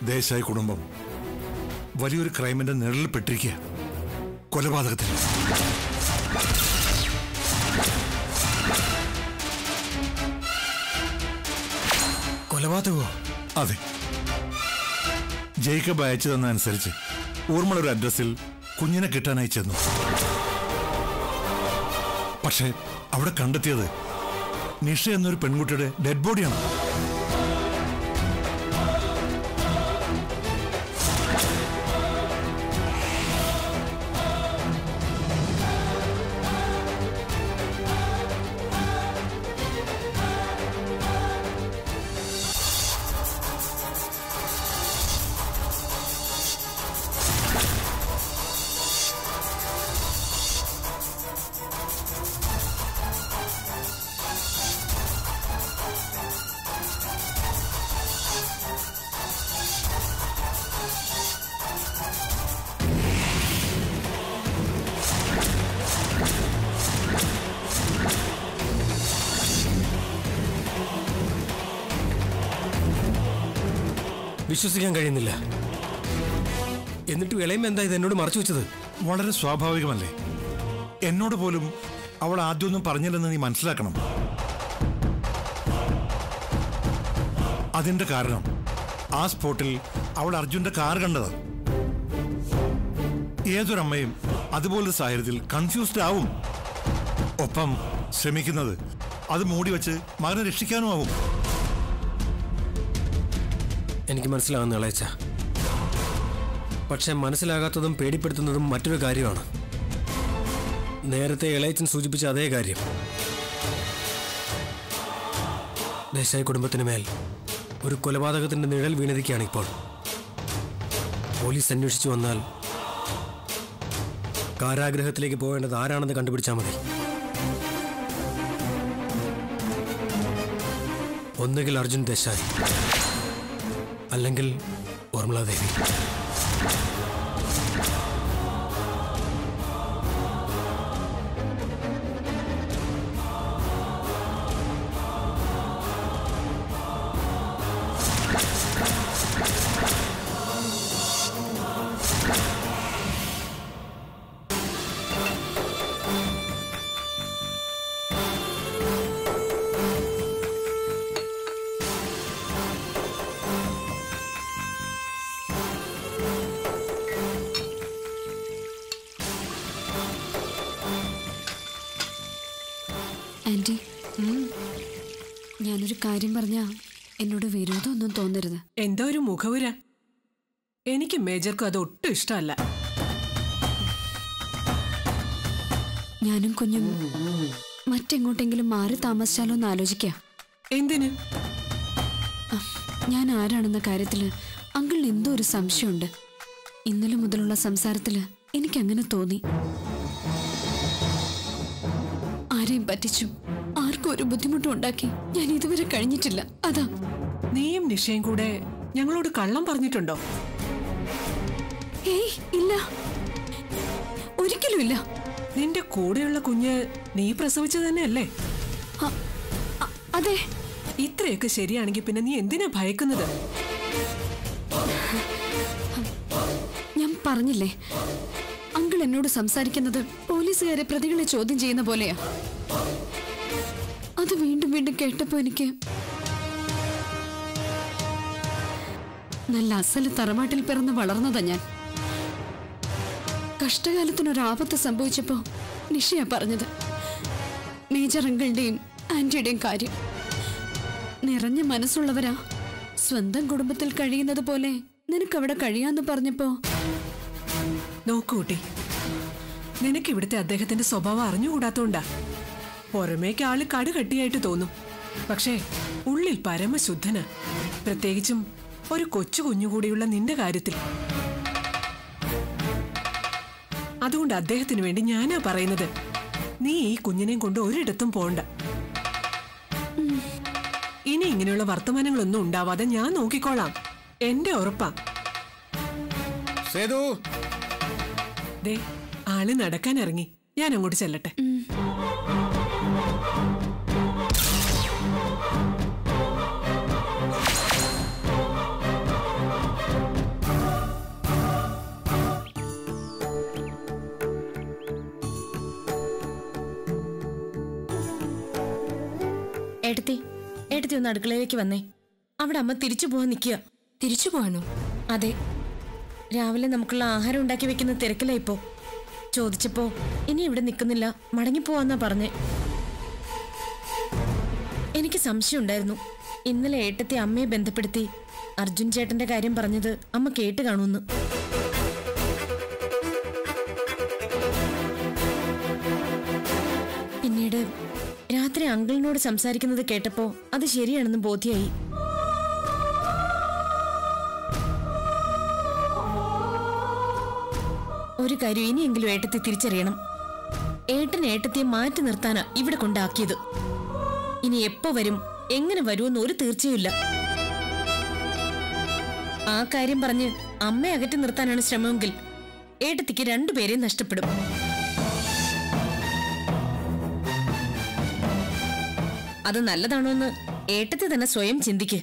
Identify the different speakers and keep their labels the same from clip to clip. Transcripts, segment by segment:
Speaker 1: ദേശായി കുടുംബം വലിയൊരു ക്രൈമിന്റെ നിഴലിൽ പെട്ടിരിക്കുക. കൊലപാതകത്തിൽ.
Speaker 2: കൊലപാതകമോ?
Speaker 1: അതെ. ജേക്കബ് അയച്ചു തന്നതനുസരിച്ച് ഊർമ്മളൊരു അഡ്രസ്സിൽ കുഞ്ഞിനെ കിട്ടാനായി ചെന്നു. പക്ഷെ അവിടെ കണ്ടെത്തിയത് നിഷ എന്നൊരു പെൺകുട്ടിയുടെ ഡെഡ് ബോഡിയാണ്.
Speaker 2: വിശ്വസിക്കാൻ കഴിയുന്നില്ല. എന്നിട്ട് ഇളയം എന്താ ഇത് എന്നോട് മറച്ചു വെച്ചത്?
Speaker 1: വളരെ സ്വാഭാവികമല്ലേ? എന്നോട് പോലും അവൾ ആദ്യമൊന്നും പറഞ്ഞില്ലെന്ന് നീ മനസ്സിലാക്കണം. അതിന്റെ കാരണം ആ സ്പോട്ടിൽ അവൾ അർജുന്റെ കാർ കണ്ടത്. ഏതൊരമ്മയും അതുപോലൊരു സാഹചര്യത്തിൽ കൺഫ്യൂസ്ഡ് ആവും. ഒപ്പം ശ്രമിക്കുന്നത് അത് മൂടിവെച്ച് മകനെ രക്ഷിക്കാനും ആവും.
Speaker 2: എനിക്ക് മനസ്സിലാകുന്ന ഇളയച്ച, പക്ഷെ മനസ്സിലാകാത്തതും പേടിപ്പെടുത്തുന്നതും മറ്റൊരു കാര്യമാണ്. നേരത്തെ ഇളയച്ചൻ സൂചിപ്പിച്ച അതേ കാര്യം. ദേശായി കുടുംബത്തിന് മേൽ ഒരു കൊലപാതകത്തിന്റെ നിഴൽ വീണിരിക്കുകയാണ് ഇപ്പോൾ. പോലീസ് അന്വേഷിച്ചു വന്നാൽ കാരാഗ്രഹത്തിലേക്ക് പോകേണ്ടത് ആരാണെന്ന് കണ്ടുപിടിച്ചാൽ മതി. ഒന്നുകിൽ അർജുൻ ദേശായി, അല്ലെങ്കിൽ ഊർമിളാദേവി.
Speaker 3: ആന്റി, ഞാനൊരു കാര്യം പറഞ്ഞാ എന്നോട് വിരോധമൊന്നും തോന്നരുത്.
Speaker 4: എന്താ ഒരു മുഖവുര? എനിക്ക് മേജർക്കും അത് ഒട്ടും ഇഷ്ടമല്ല.
Speaker 3: ഞാനും കുഞ്ഞും മറ്റെങ്ങോട്ടെങ്കിലും മാറി താമസിച്ചാലോ എന്ന് ആലോചിക്കാം.
Speaker 4: എന്തിന്?
Speaker 3: ഞാൻ ആരാണെന്ന കാര്യത്തില് അങ്കിളിന് എന്തോ ഒരു സംശയമുണ്ട്. ഇന്നലെ മുതലുള്ള സംസാരത്തില് എനിക്കങ്ങനെ തോന്നി. ആരെയും പറ്റിച്ചു ആർക്കും ഒരു ബുദ്ധിമുട്ടും ഉണ്ടാക്കി ഞാൻ ഇതുവരെ കഴിഞ്ഞിട്ടില്ല. അതാ.
Speaker 4: നീയും നിഷയും കൂടെ ഞങ്ങളോട് കള്ളം പറഞ്ഞിട്ടുണ്ടോ?
Speaker 3: ഏയ് ഇല്ല, ഒരിക്കലും ഇല്ല.
Speaker 4: നിന്റെ കൂടെയുള്ള കുഞ്ഞ് നീ പ്രസവിച്ചത് തന്നെയല്ലേ?
Speaker 3: അതെ.
Speaker 4: ഇത്രയൊക്കെ ശരിയാണെങ്കിൽ പിന്നെ നീ എന്തിനാ ഭയക്കുന്നത്?
Speaker 3: ഞാൻ പറഞ്ഞില്ലേ, അങ്കിൾ എന്നോട് സംസാരിക്കുന്നത് പോലീസുകാരെ പ്രതികളെ ചോദ്യം ചെയ്യുന്ന പോലെയാ. അത് വീണ്ടും വീണ്ടും കേട്ടപ്പോ എനിക്ക് നല്ല അസല് തറവാട്ടിൽ പിറന്ന് വളർന്നതാ ഞാൻ. കഷ്ടകാലത്തിനൊരാപത്ത് സംഭവിച്ചപ്പോ നിഷയാ പറഞ്ഞത് മേജർ അങ്കിളുടെയും ആന്റിയുടെയും കാര്യം. നിറഞ്ഞ മനസ്സുള്ളവരാ. സ്വന്തം കുടുംബത്തിൽ കഴിയുന്നത് പോലെ നിനക്കവിടെ കഴിയാന്ന് പറഞ്ഞപ്പോ.
Speaker 4: നോക്കൂട്ടി, നിനക്ക് ഇവിടുത്തെ അദ്ദേഹത്തിന്റെ സ്വഭാവം അറിഞ്ഞുകൂടാത്തോണ്ടാ. പുറമേക്ക് ആള് കടുകട്ടിയായിട്ട് തോന്നും, പക്ഷേ ഉള്ളിൽ പരമശുദ്ധനാ. പ്രത്യേകിച്ചും ഒരു കൊച്ചു കുഞ്ഞുകൂടിയുള്ള നിന്റെ കാര്യത്തിൽ. അതുകൊണ്ട് അദ്ദേഹത്തിന് വേണ്ടി ഞാനാ പറയുന്നത്, നീ ഈ കുഞ്ഞിനെയും കൊണ്ട് ഒരിടത്തും പോണ്ട. ഇനി ഇങ്ങനെയുള്ള വർത്തമാനങ്ങളൊന്നും ഉണ്ടാവാതെ ഞാൻ നോക്കിക്കോളാം. എന്റെ ഉറപ്പാ. ദേ, ആള് നടക്കാൻ ഇറങ്ങി. ഞാൻ അങ്ങോട്ട് ചെല്ലട്ടെ.
Speaker 5: ഏട്ടത്തി ഏട്ടത്തി ഒന്ന് അടുക്കളയിലേക്ക് വന്നേ. അവിടെ അമ്മ തിരിച്ചു പോവാൻ നിൽക്കുക.
Speaker 3: തിരിച്ചു പോവാനോ?
Speaker 5: അതെ, രാവിലെ നമുക്കുള്ള ആഹാരം ഉണ്ടാക്കി വെക്കുന്ന തിരക്കിലാ ഇപ്പോ. ചോദിച്ചപ്പോ ഇനി ഇവിടെ നിൽക്കുന്നില്ല, മടങ്ങിപ്പോവാന്നാ പറഞ്ഞേ. എനിക്ക് സംശയം ഉണ്ടായിരുന്നു. ഇന്നലെ ഏട്ടത്തി അമ്മയെ ബന്ധപ്പെടുത്തി അർജുൻ ചേട്ടന്റെ കാര്യം പറഞ്ഞത് അമ്മ കേട്ട് കാണുമെന്ന്. പിന്നീട് രാത്രി അങ്കിളിനോട് സംസാരിക്കുന്നത് കേട്ടപ്പോ അത് ശരിയാണെന്ന് ബോധ്യായി. ഒരു കാര്യം ഇനിയെങ്കിലും ഏട്ടത്തെ തിരിച്ചറിയണം. ഏട്ടൻ ഏട്ടത്തിയെ മാറ്റി നിർത്താനാ ഇവിടെ കൊണ്ടാക്കിയത്. ഇനി എപ്പോ വരും, എങ്ങനെ വരുമെന്ന് ഒരു തീർച്ചയുമില്ല. ആ കാര്യം പറഞ്ഞ് അമ്മയെ അകറ്റി നിർത്താനാണ് ശ്രമമെങ്കിൽ ഏട്ടത്തിക്ക് രണ്ടുപേരെയും നഷ്ടപ്പെടും. അത് നല്ലതാണോ എന്ന് ഏട്ടത്തി തന്നെ സ്വയം ചിന്തിക്ക്.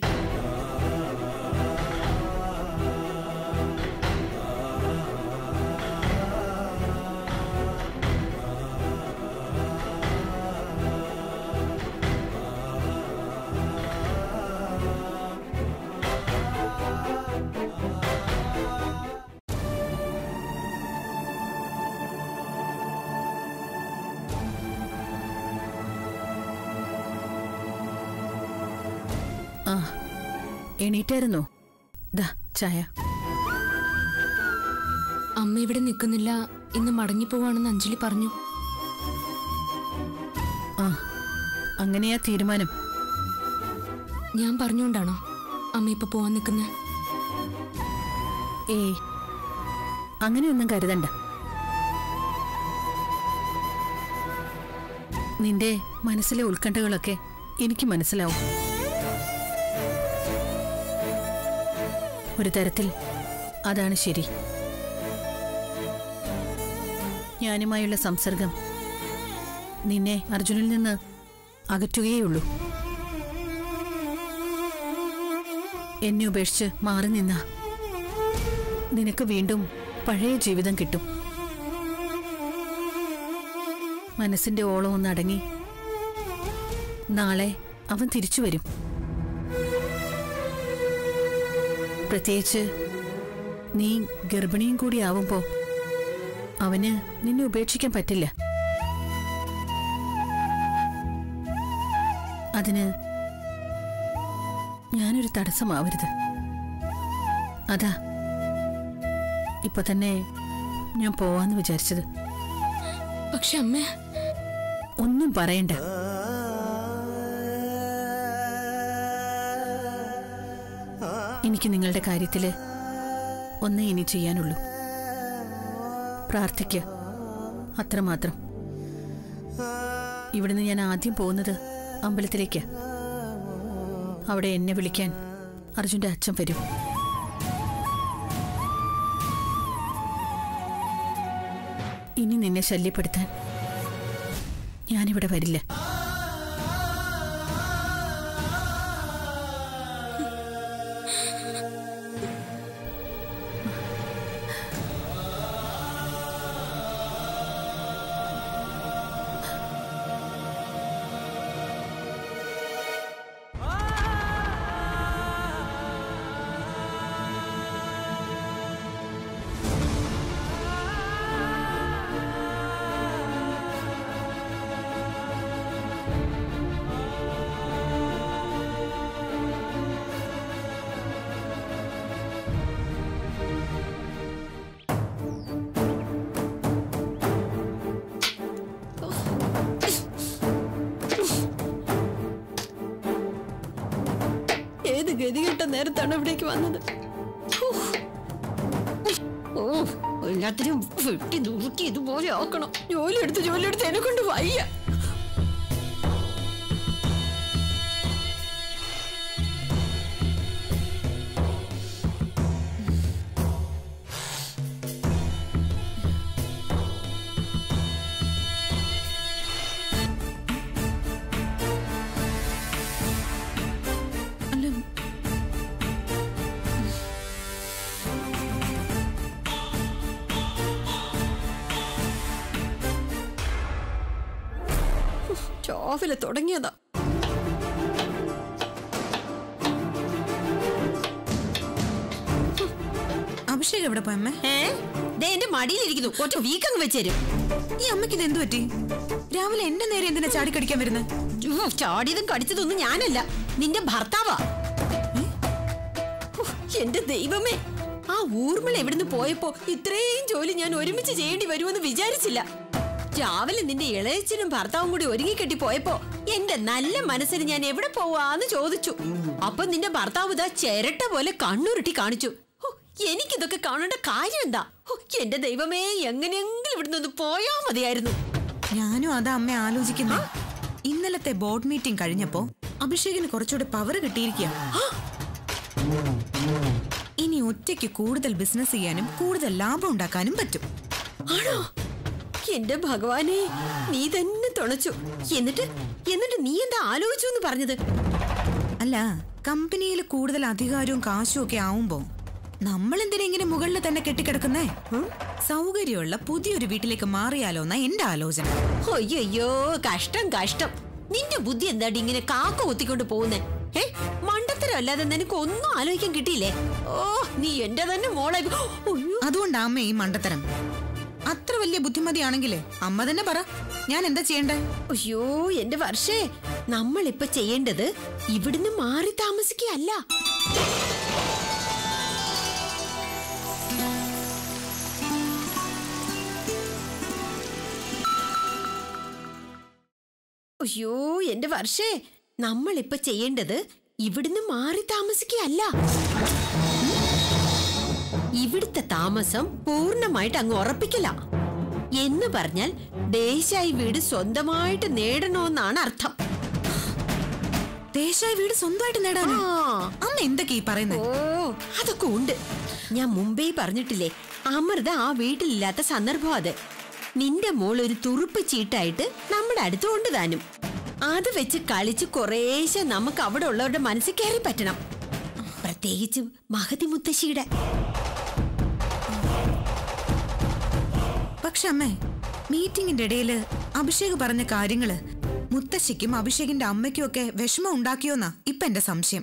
Speaker 6: എണീറ്റായിരുന്നോ? ദാ ചായ.
Speaker 3: അമ്മ ഇവിടെ നിൽക്കുന്നില്ല, ഇന്ന് മടങ്ങിപ്പോവാണെന്ന് അഞ്ജലി പറഞ്ഞു.
Speaker 6: ആ, അങ്ങനെയാ തീരുമാനം.
Speaker 3: ഞാൻ പറഞ്ഞുകൊണ്ടാണോ അമ്മ ഇപ്പൊ പോവാൻ നിൽക്കുന്നത്?
Speaker 6: ഏയ്, അങ്ങനെയൊന്നും കരുതണ്ട. നിന്റെ മനസ്സിലെ ഉത്കണ്ഠകളൊക്കെ എനിക്ക് മനസ്സിലാവും. ഒരു തരത്തിൽ അതാണ് ശരി. ഞാനുമായുള്ള സംസർഗം നിന്നെ അർജുനിൽ നിന്ന് അകറ്റുകയുള്ളൂ. എന്നെ ഉപേക്ഷിച്ച് മാറി നിന്ന നിനക്ക് വീണ്ടും പഴയ ജീവിതം കിട്ടും. മനസ്സിന്റെ ഓളം ഒന്നടങ്ങി നാളെ അവൻ തിരിച്ചു വരും. പ്രത്യേകിച്ച് നീ ഗർഭിണിയും കൂടിയാവുമ്പോ അവന് നിന്നെ ഉപേക്ഷിക്കാൻ പറ്റില്ല. അതിന് ഞാനൊരു തടസ്സമാവരുത്. അതാ ഇപ്പൊ തന്നെ ഞാൻ പോവാന്ന് വിചാരിച്ചത്.
Speaker 3: പക്ഷെ അമ്മ
Speaker 6: ഒന്നും പറയണ്ട. എനിക്ക് നിങ്ങളുടെ കാര്യത്തില് ഒന്നേ ഇനി ചെയ്യാനുള്ളൂ. പ്രാർത്ഥിക്കുക, അത്രമാത്രം. ഇവിടുന്ന് ഞാൻ ആദ്യം പോകുന്നത് അമ്പലത്തിലേക്കാ. അവിടെ എന്നെ വിളിക്കാൻ അർജുന്റെ അച്ഛൻ വരും. ഇനി നിന്നെ ശല്യപ്പെടുത്താൻ ഞാനിവിടെ വരില്ല.
Speaker 3: ഗതികെട്ട നേരത്താണ് ഇവിടേക്ക് വന്നത്. എല്ലാത്തിനും വെട്ടി ദൂർത്തി ഇതുപോലെ ആക്കണം. ജോലിയെടുത്ത് എന്നെ കൊണ്ട് വയ്യ. രാവിലെ തുടങ്ങിയതാ.
Speaker 6: അഭിഷേക് എവിടെ പോയമ്മേ?
Speaker 7: എന്റെ മടിയിലിരിക്കുന്നു. ഒറ്റ വീക്കങ്ങ് വെച്ചേരും.
Speaker 6: ഈ അമ്മയ്ക്ക് ഇത് എന്ത് പറ്റി? രാവിലെ എന്റെ നേരെ എന്തിനാ ചാടിക്കടിക്കാൻ വരുന്നത്?
Speaker 7: ചാടിയതും കടിച്ചതൊന്നും ഞാനല്ല, നിന്റെ ഭർത്താവാ. എന്റെ ദൈവമേ, ആ ഊർമിള എവിടുന്ന് പോയപ്പോ ഇത്രയും ജോലി ഞാൻ ഒരുമിച്ച് ചെയ്യേണ്ടി വരുമെന്ന് വിചാരിച്ചില്ല. രാവിലെ നിന്റെ ഇളയച്ചനും ഭർത്താവും കൂടി ഒരുങ്ങിക്കെട്ടി പോയപ്പോ എന്റെ നല്ല മനസ്സിന് ഞാൻ എവിടെ പോവാന്ന് ചോദിച്ചു. അപ്പൊ നിന്റെ ഭർത്താവ് ഇതാ ചിരട്ട പോലെ കണ്ണുരുട്ടി കാണിച്ചു. എനിക്കിതൊക്കെ കാണേണ്ട കാര്യം എന്താ? എന്റെ ദൈവമേ, എങ്ങനെയെങ്കിലും ഇവിടുന്ന് ഒന്ന് പോയാ മതിയായിരുന്നു.
Speaker 6: ഞാനും അതാ അമ്മ ആലോചിക്കുന്നു. ഇന്നലത്തെ ബോർഡ് മീറ്റിംഗ് കഴിഞ്ഞപ്പോ അഭിഷേകിന് കുറച്ചുകൂടെ പവർ കിട്ടിയിരിക്കുക. ഇനി ഒറ്റയ്ക്ക് കൂടുതൽ ബിസിനസ് ചെയ്യാനും കൂടുതൽ ലാഭം ഉണ്ടാക്കാനും പറ്റും.
Speaker 7: ആണോ? എന്റെ ഭഗവാനെ, നീ തന്നെ തുണച്ചു. എന്നിട്ട് നീ എന്താ ആലോചിച്ചു എന്ന് പറഞ്ഞത്?
Speaker 6: അല്ല, കമ്പനിയിൽ കൂടുതൽ അധികാരവും കാശും ഒക്കെ ആവുമ്പോ നമ്മൾ എന്തിനാ ഇങ്ങനെ മുകളിൽ തന്നെ കെട്ടിക്കിടക്കുന്നേ? സൗകര്യമുള്ള പുതിയൊരു വീട്ടിലേക്ക് മാറിയാലോ എന്നാ എന്റെ ആലോചന.
Speaker 7: അയ്യോ, കഷ്ടം കഷ്ടം. നിന്റെ ബുദ്ധി എന്താടി ഇങ്ങനെ കാക്ക കുത്തിക്കൊണ്ട് പോകുന്നേ? മണ്ടത്തരം അല്ലാതെ നിനക്ക് ഒന്നും ആലോചിക്കാൻ കിട്ടിയില്ലേ? ഓ, നീ എന്റെ തന്നെ മോളെ.
Speaker 6: അതുകൊണ്ടാ അമ്മ ഈ മണ്ടത്തരം. അത്ര വലിയ ബുദ്ധിമതിയാണെങ്കിലേ അമ്മ തന്നെ പറ, ഞാൻ എന്താ ചെയ്യണ്ടേ?
Speaker 7: അയ്യോ എന്റെ വർഷേ, നമ്മളിപ്പൊ ചെയ്യേണ്ടത് ഇവിടുന്ന് മാറി താമസിക്കുകയല്ല. അയ്യോ എന്റെ വർഷേ, നമ്മളിപ്പൊ ചെയ്യേണ്ടത് ഇവിടുന്ന് മാറി താമസിക്കുകയല്ല. ഇവിടുത്തെ താമസം പൂർണ്ണമായിട്ട് അങ്ങ് ഉറപ്പിക്കില്ല. എന്ന് പറഞ്ഞാൽ ദേശായി വീട് സ്വന്തമായിട്ട് നേടണമെന്നാണ് അർത്ഥം.
Speaker 6: ദേശായി വീട് സ്വന്തമായിട്ട് നേടാനോ? അമ്മ എന്തൊക്കെ ഈ പറയുന്നത്?
Speaker 7: ഓ, അതൊക്കെ ഉണ്ട്. ഞാൻ മുമ്പേ പറഞ്ഞിട്ടില്ലേ, അമൃത ആ വീട്ടിലില്ലാത്ത സന്ദർഭം അത്. നിന്റെ മോൾ ഒരു തുറുപ്പ് ചീട്ടായിട്ട് നമ്മുടെ അടുത്ത് കൊണ്ടുതാനും. അത് വെച്ച് കളിച്ച് കുറേശ്ശെ നമുക്ക് അവിടെ ഉള്ളവരുടെ മനസ്സിൽ കയറി പറ്റണം. പ്രത്യേകിച്ചും മഹതി മുത്തശ്ശിയുടെ.
Speaker 6: പക്ഷെ അമ്മേ, മീറ്റിംഗിന്റെ ഇടയില് അഭിഷേക് പറഞ്ഞ കാര്യങ്ങള് മുത്തശ്ശിക്കും അഭിഷേകിന്റെ അമ്മയ്ക്കും ഒക്കെ വിഷമം ഉണ്ടാക്കിയോന്നാ ഇപ്പൊ എന്റെ സംശയം.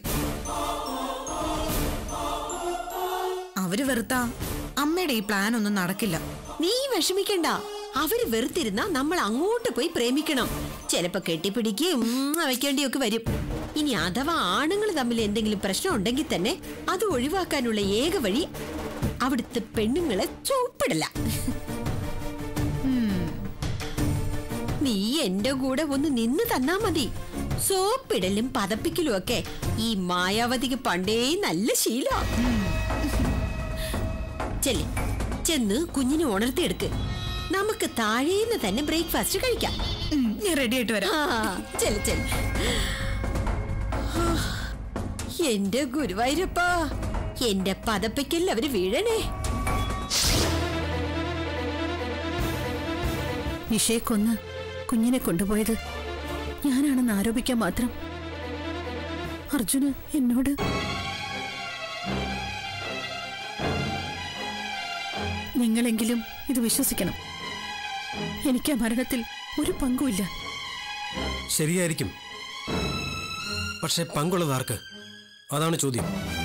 Speaker 6: അവര് വെറുത്താ അമ്മയുടെ ഈ പ്ലാൻ ഒന്നും നടക്കില്ല.
Speaker 7: നീ വിഷമിക്കണ്ട. അവര് വെറുത്തിരുന്നാ നമ്മൾ അങ്ങോട്ട് പോയി പ്രേമിക്കണം. ചിലപ്പോ കെട്ടിപ്പിടിക്കുകയും വയ്ക്കേണ്ടിയൊക്കെ വരും. ഇനി അഥവാ ആണുങ്ങൾ തമ്മിൽ എന്തെങ്കിലും പ്രശ്നം ഉണ്ടെങ്കിൽ തന്നെ അത് ഒഴിവാക്കാനുള്ള ഏക വഴി അവിടുത്തെ പെണ്ണുങ്ങളെ ചൂപ്പിടല. നീ എന്റെ കൂടെ ഒന്ന് നിന്ന് തന്നാ മതി. സോപ്പിടലും പതപ്പിക്കലും ഒക്കെ ഈ മായാവതിക്ക് പണ്ടേ നല്ല ശീല. ചെന്ന് കുഞ്ഞിനെ ഉണർത്തിയെടുക്ക്. നമുക്ക് താഴേന്ന് തന്നെ ബ്രേക്ക്ഫാസ്റ്റ് കഴിക്കാം.
Speaker 6: ഞാൻ റെഡി ആയിട്ട് വരാം.
Speaker 7: എന്റെ ഗുരുവായൂരപ്പാ, എന്റെ പതപ്പിക്കലിൽ അവര് വീഴണേ.
Speaker 6: നിഷയെ കൊന്ന് കുഞ്ഞിനെ കൊണ്ടുപോയത് ഞാനാണെന്ന് ആരോപിക്കാൻ മാത്രം അർജുന് എന്നോട്. നിങ്ങളെങ്കിലും ഇത് വിശ്വസിക്കണം. എനിക്ക് ആ മരണത്തിൽ ഒരു പങ്കുമില്ല.
Speaker 2: ശരിയായിരിക്കും, പക്ഷെ പങ്കുള്ളത് ആർക്ക്? അതാണ് ചോദ്യം.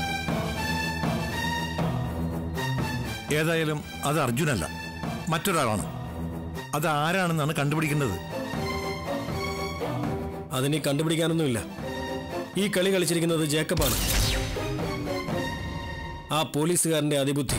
Speaker 1: ഏതായാലും അത് അർജുനല്ല, മറ്റൊരാളാണ്. അത് ആരാണെന്നാണ് കണ്ടുപിടിക്കേണ്ടത്.
Speaker 2: അതിനെ കണ്ടുപിടിക്കാനൊന്നുമില്ല. ഈ കളി കളിച്ചിരിക്കുന്നത് ജേക്കബാണ്, ആ പോലീസുകാരന്റെ അതിബുദ്ധി.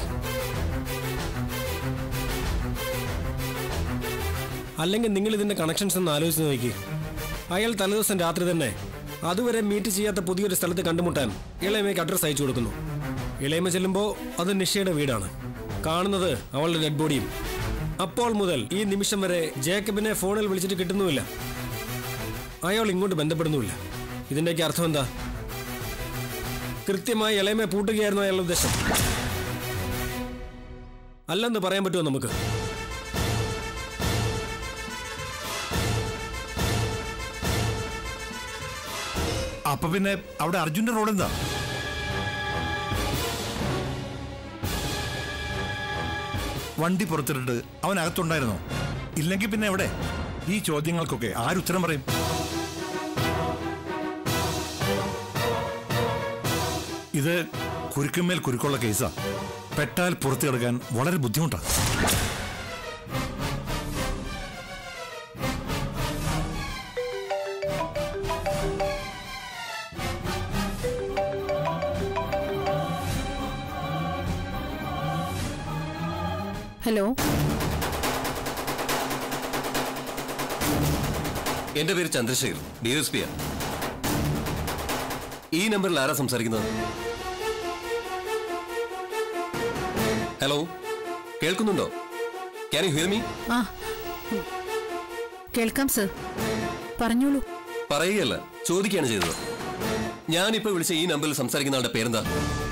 Speaker 2: അല്ലെങ്കിൽ നിങ്ങൾ ഇതിന്റെ കണക്ഷൻസ് ഒന്ന് ആലോചിച്ച് നോക്കി. അയാൾ തലേദിവസം രാത്രി തന്നെ അതുവരെ മീറ്റ് ചെയ്യാത്ത പുതിയൊരു സ്ഥലത്ത് കണ്ടുമുട്ടാൻ ഇളയമയ്ക്ക് അഡ്രസ് അയച്ചു കൊടുക്കുന്നു. ഇളയമ ചെല്ലുമ്പോൾ അത് നിഷയുടെ വീടാണ്. കാണുന്നത് അവളുടെ ഡെഡ് ബോഡിയും. അപ്പോൾ മുതൽ ഈ നിമിഷം വരെ ജേക്കബിനെ ഫോണിൽ വിളിച്ചിട്ട് കിട്ടുന്നുമില്ല. അയാൾ ഇങ്ങോട്ട് ബന്ധപ്പെടുന്നുമില്ല. ഇതിന്റെയൊക്കെ അർത്ഥം എന്താ? കൃത്യമായി ഇളയമയെ പൂട്ടുകയായിരുന്നു അയാളുടെ ഉദ്ദേശം. അല്ലെന്ന് പറയാൻ പറ്റുമോ നമുക്ക്?
Speaker 1: അപ്പൊ പിന്നെ അവിടെ അർജുന്റെ റോൾ എന്താ? വണ്ടി പുറത്തിട്ട് അവൻ അകത്തുണ്ടായിരുന്നോ? ഇല്ലെങ്കിൽ പിന്നെ എവിടെ? ഈ ചോദ്യങ്ങൾക്കൊക്കെ ആരുത്തരം പറയും? ഇത് കുരുക്കുമേൽ കുരുക്കുള്ള കേസാ. പെട്ടാൽ പുറത്തു കിടക്കാൻ വളരെ ബുദ്ധിമുട്ടാണ്.
Speaker 8: ഹലോ,
Speaker 9: എന്റെ പേര് ചന്ദ്രശേഖർ, DSP. ഈ നമ്പറിൽ ആരാ സംസാരിക്കുന്നത്? ഹലോ, കേൾക്കുന്നുണ്ടോ? Can you hear me?
Speaker 8: ആ കേൾക്കാം സർ, പറഞ്ഞോളൂ.
Speaker 9: പറയുകയല്ല, ചോദിക്കുകയാണ് ചെയ്തത്. ഞാനിപ്പോ വിളിച്ച ഈ നമ്പറിൽ സംസാരിക്കുന്ന ആളുടെ പേരെന്താ?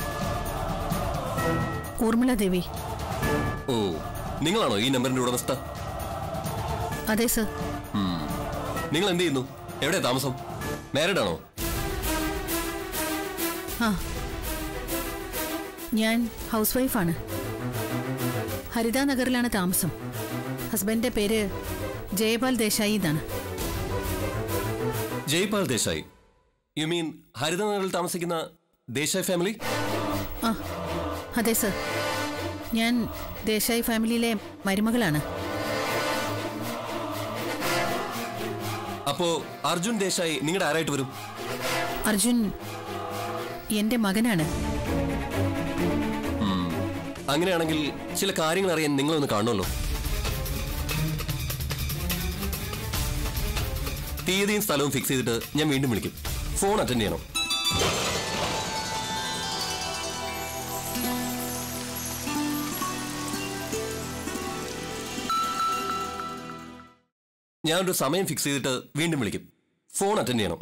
Speaker 8: ഊർമിള ദേവി.
Speaker 9: ഓ, നിങ്ങളാണോ ഈ നമ്പറിന്റെ ഉടമസ്ഥ?
Speaker 8: അതെ സർ.
Speaker 9: നിങ്ങൾ എന്ത് ചെയ്യുന്നു? എവിടെയാ താമസം? മാരീഡ് ആണോ?
Speaker 8: ആ, ഞാൻ ഹൗസ് വൈഫാണ്. ഹരിതാനഗറിലാണ് താമസം. ഹസ്ബൻഡിന്റെ പേര് ജയപാൽ ദേശായി എന്നാണ്.
Speaker 9: ജയ്പാൽ ദേശായി? യു മീൻ ഹരിതനഗറിൽ താമസിക്കുന്ന ദേശായി ഫാമിലി?
Speaker 8: ആ അതെ സർ, ഞാൻ ദേശായി ഫാമിലിയിലെ മരുമകളാണ്.
Speaker 9: അപ്പോ അർജുൻ ദേശായി നിങ്ങളുടെ ആരായിട്ട് വരും?
Speaker 8: അർജുൻ എന്റെ മകനാണ്.
Speaker 9: അങ്ങനെയാണെങ്കിൽ ചില കാര്യങ്ങൾ അറിയാൻ നിങ്ങളൊന്ന് കാണുമല്ലോ. തീയതിയും സ്ഥലവും ഫിക്സ് ചെയ്തിട്ട് ഞാൻ വീണ്ടും വിളിക്കും. ഫോൺ അറ്റൻഡ് ചെയ്യണം. ഞാനൊരു സമയം ഫിക്സ് ചെയ്തിട്ട് വീണ്ടും വിളിക്കും. ഫോൺ അറ്റൻഡ് ചെയ്യണം.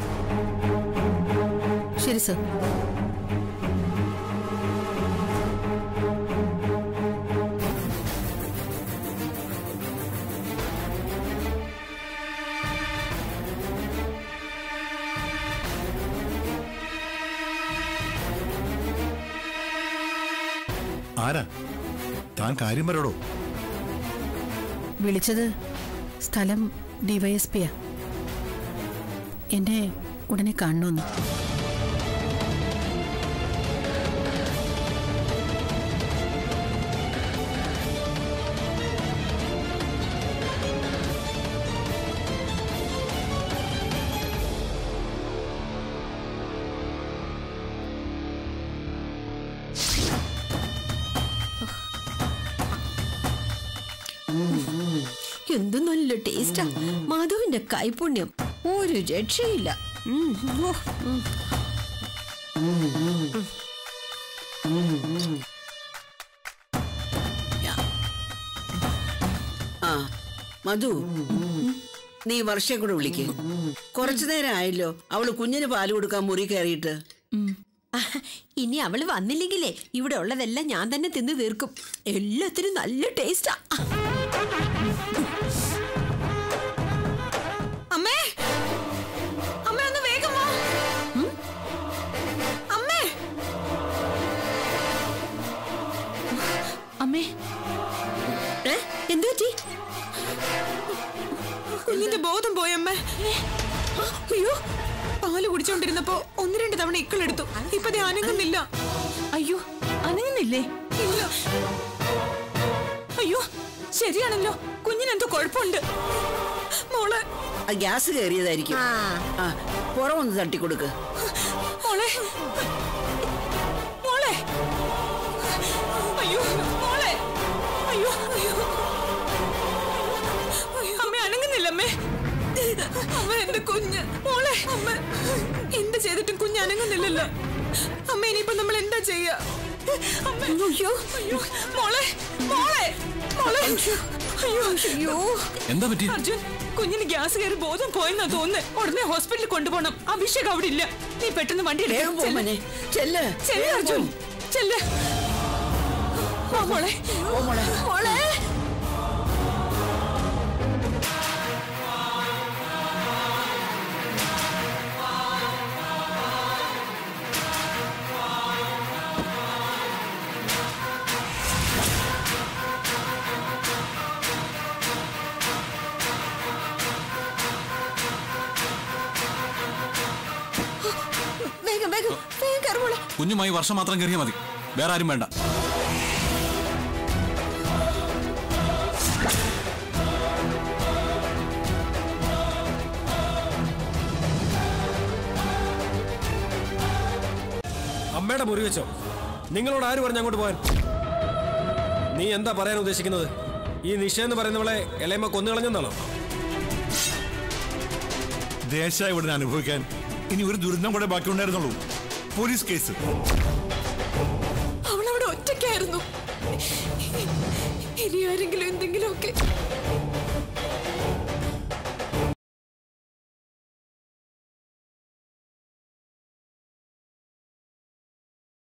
Speaker 8: ശരി സർ.
Speaker 1: ആരാ താൻ? കാര്യം പറയടോ.
Speaker 8: വിളിച്ചത് സ്ഥലം DYSPയാ. എന്നെ ഉടനെ കാണണമെന്ന്.
Speaker 7: എന്ത് നല്ല ടേസ്റ്റാ. മാധവന്റെ കൈപുണ്യം ഒരു രക്ഷയില്ല.
Speaker 10: ആ മധു, നീ വർഷയെ കൂടെ വിളിക്ക്. കുറച്ചു നേരം ആയല്ലോ അവള് കുഞ്ഞിന് പാല് കൊടുക്കാൻ മുറി കയറിയിട്ട്.
Speaker 7: ഇനി അവള് വന്നില്ലെങ്കിലേ ഇവിടെ ഉള്ളതെല്ലാം ഞാൻ തന്നെ തിന്നു തീർക്കും. എല്ലാത്തിനും നല്ല ടേസ്റ്റാ.
Speaker 6: അമ്മേ, അമ്മേ ഒന്ന് വേഗം വാ. അമ്മേ,
Speaker 5: അമ്മേ,
Speaker 7: എന്തു പറ്റി?
Speaker 6: കുഞ്ഞിന്റെ ബോധം പോയമ്മേ. അയ്യോ, പാല് കുടിച്ചോണ്ടിരുന്നപ്പോ 1-2 തവണ ഇക്കളെടുത്തു. ഇപ്പൊ അനങ്ങുന്നില്ല.
Speaker 5: അയ്യോ, അനങ്ങുന്നില്ലേ?
Speaker 6: ഇല്ല. അയ്യോ, ശരിയാണല്ലോ, കുഞ്ഞിനെന്തോ കുഴപ്പമുണ്ട്. മോളെ,
Speaker 10: ഗ്യാസ് കയറിയതായിരിക്കും. ആ, പുറമൊന്ന് തട്ടിക്കൊടുക്ക്.
Speaker 6: മോളെ, മോളെ. അയ്യോ മോളെ, അയ്യോ അയ്യോ, അമ്മ അനങ്ങുന്നില്ലമ്മേ. അമ്മ എന്റെ കുഞ്ഞ്. മോളെ, അമ്മ എന്ത് ചെയ്തിട്ടും കുഞ്ഞ് അനങ്ങുന്നില്ലല്ലോ. അമ്മ ഇനിയിപ്പോ നമ്മൾ എന്താ ചെയ്യാ? അയ്യോ അയ്യോ, മോളെ മോളെ മോളെ. അയ്യോ അയ്യോ,
Speaker 9: എന്താ പറ്റി?
Speaker 6: അർജുൻ, കുഞ്ഞിന് ഗ്യാസ് കയറി ബോധം പോയെന്നാ തോന്നുന്നേ. ഉടനെ ഹോസ്പിറ്റലിൽ കൊണ്ടുപോകണം. അഭിഷേക് അവിടെ ഇല്ല. നീ പെട്ടെന്ന് വണ്ടി
Speaker 10: ചെല്ല്
Speaker 6: അർജുൻ, ചെല്ല്. മോളെ മോളെ.
Speaker 7: വേഗം വേഗം വേഗം കയറുമോളെ.
Speaker 11: കുഞ്ഞുമായി വർഷം മാത്രം കയറിയാൽ മതി, വേറെ ആരും വേണ്ട.
Speaker 2: അമ്മയുടെ മുറി വെച്ചോ. നിങ്ങളോട് ആര് പറഞ്ഞു അങ്ങോട്ട് പോകാൻ? നീ എന്താ പറയാൻ ഉദ്ദേശിക്കുന്നത്? ഈ നിഷ എന്ന് പറയുന്നവളെ ഇളയമ്മ കൊന്നുകളഞ്ഞെന്നാണോ?
Speaker 1: ദേശായി ഇവിടെ അനുഭവിക്കാൻ ഇനി ഒരു ദുരന്തം കൂടെ ബാക്കിയുണ്ടായിരുന്നുള്ളൂ. Police case.
Speaker 6: അവളവിടെ ഒറ്റയ്ക്കായിരുന്നു. ഇനി ആരെങ്കിലും എന്തെങ്കിലുമൊക്കെ